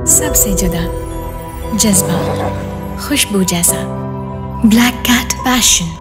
सबसे जुदा जज्बा खुशबू जैसा। Black cat passion.